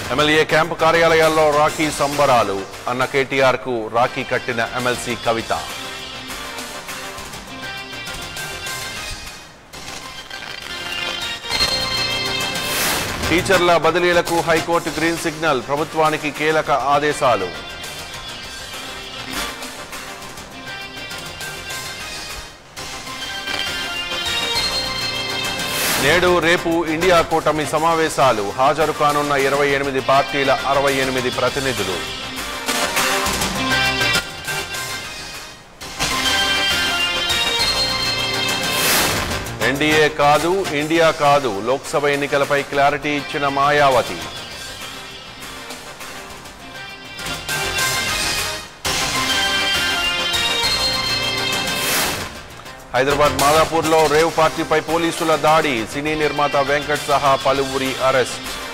MLA camp కార్యాలయాల్లో రాఖీ సంబరాలు అన్న కేటీఆర్ కు రాఖీ కట్టిన ఎమ్మెల్సీ కవిత. టీచర్ల బదిలీలకు హైకోర్టు గ్రీన్ సిగ్నల్, ప్రభుత్వానికి కీలక ఆదేశాలు. నేడు రేపు ఇండియా కూటమి సమావేశాలు, హాజరు కానున్న 28 పార్టీల 68 ప్రతినిధులు. ఎన్డీఏ కాదు, ఇండియా కాదు, లోక్సభ ఎన్నికలపై క్లారిటీ ఇచ్చిన మాయావతి. హైదరాబాద్ మాదాపూర్లో రేవ్ పార్టీపై పోలీసుల దాడి, సినీ నిర్మాత వెంకట్ సహా పలువురి అరెస్ట్.